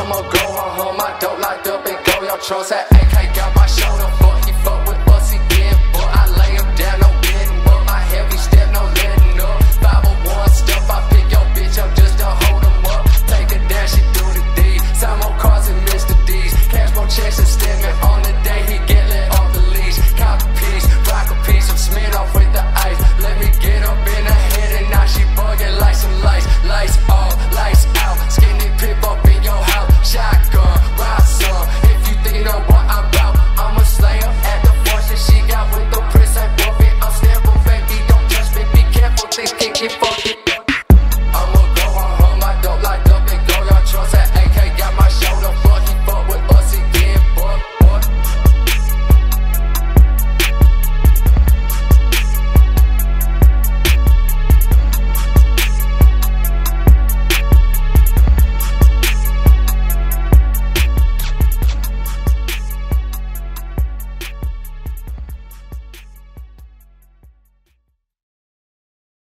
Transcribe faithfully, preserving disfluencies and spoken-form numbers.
I'ma go home, home, my dope locked up and go. Your trolls had A K got my shoulder.